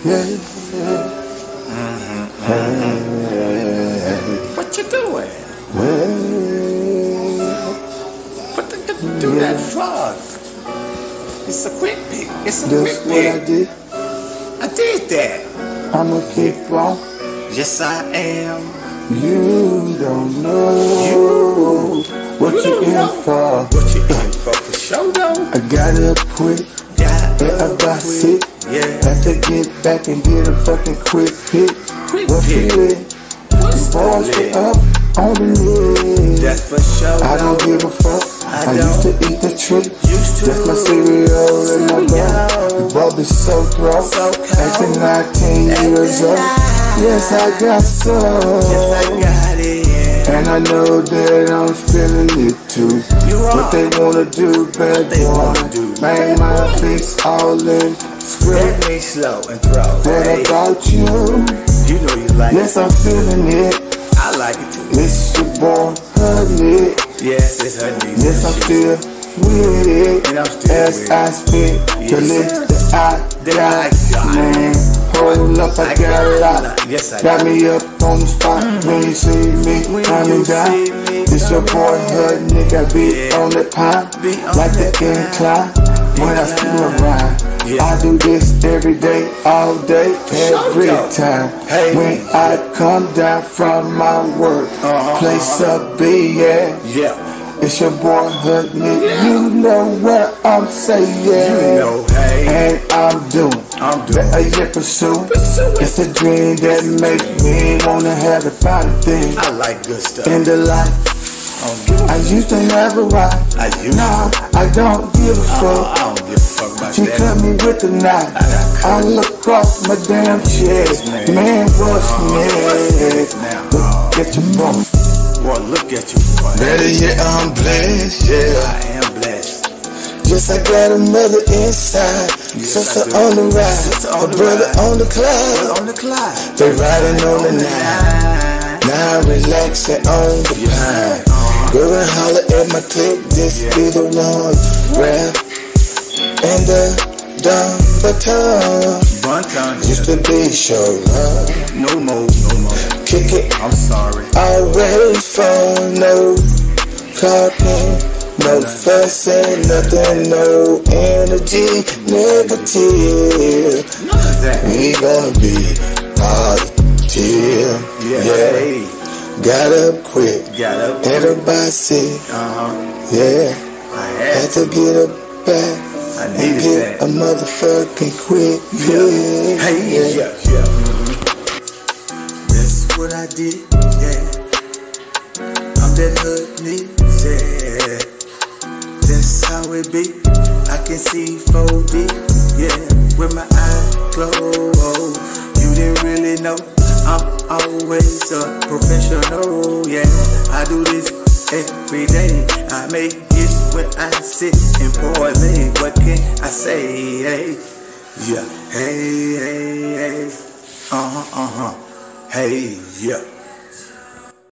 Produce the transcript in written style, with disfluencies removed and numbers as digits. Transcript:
What you doing? Well, What the do that for? It's a quick pick. It's a quick that's what I pick. did. I did that. I'ma keep on. Yes, I am. You don't know what You you don't in know for. What you in for sure though? I gotta quit. Yeah, And I sit. yeah. Have to get back and get a fucking quick pick. Quick What pick. you lit? What's Boys lit? get up on the lid. That's for sure. I don't though. give a fuck. I used to eat the treat. Used to. That's my cereal and my bun. Cereal. The bub is so throat. So cold. After 19 years old. Yes, I got some. Yes, I got it. And I know that I'm feeling it too. You are. What they wanna do, bad they wanna boy. do, Man, bad my boy. face all in script. Let me slow and throw. What Hey, about you? you know you like Yes, I'm feeling it. it. I like it too. It's your boy, Honey. Yes, it's her knees. Yes, I'm still with it. And I'm still As with I spit the Yes, list sir. that I got. Man, hold up, I got a lot. Yes, I Got me up on the spot when you see me When coming you down. see me It's your boy, Hud, nigga, be Yeah. on that pine. Be on Like the that pine. incline when I still around. Yeah. I do this every day, all day, every though. time. Hey. When I come down from my work, place up be, yeah. Yeah. It's your boy Hood, nigga. You know what I'm saying. You know, hey. And I'm doing. I'm doing. Better yet pursue. Pursue it. It's a dream that makes me wanna have a fine thing I like good stuff. in the life. I used to have a wife. I used Now I don't give a I fuck. don't give a fuck about She that. cut me with a knife. I look across my damn chest. Man, what's next? Look at your boy. Boy, look at you, boy. Better yet, I'm blessed, yeah. I am blessed. Yes, I got a mother inside, sister I do. on the ride, Sister on a the brother ride. on the cloud. On the clock. They riding on the nine, now relaxing on the pine. Girl and holler at my clip, this be the one. Rap and the dumb baton. Bunton. Used to be show love, No more, no more. kick it, I'm sorry. always phone, no talking. No fussing, nothing, no energy, negative. None of that. We gonna be positive. Yeah. Yeah. Hey. Got up quick. Got up. Everybody see. Yeah. I Had had to get up back I and needed get that. a motherfucking quick Yeah. pick. Hey, yeah, yeah. That's what I did, yeah. I'm that hood nigga, yeah. That's how it be. I can see 4D, yeah, with my eyes closed. You didn't really know I'm always a professional, yeah. I do this every day. I make it when I sit and pour me. What can I say? Hey, yeah. Hey, hey, hey. Hey, yeah.